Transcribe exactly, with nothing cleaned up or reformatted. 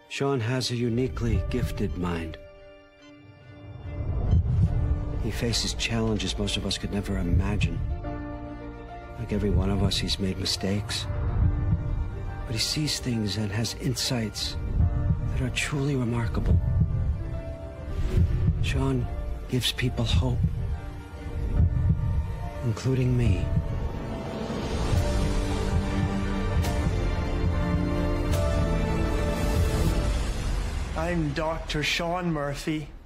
Sean has a uniquely gifted mind. He faces challenges most of us could never imagine. Like every one of us, he's made mistakes. But he sees things and has insights that are truly remarkable. Sean gives people hope, including me. I'm Doctor Sean Murphy.